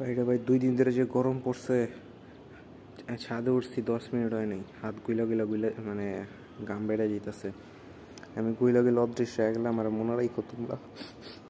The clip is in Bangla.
বাইরে ভাই 2 দিন ধরে যে গরম পড়ছে, ছাদে উঠছি 10 মিনিট হয় নাই, হাত গুলা মানে ঘাম বেড়ে যেতেছে। আমি গুইলা অদৃশ্য হয়ে গেলাম, আর মনে রাখো তোমরা।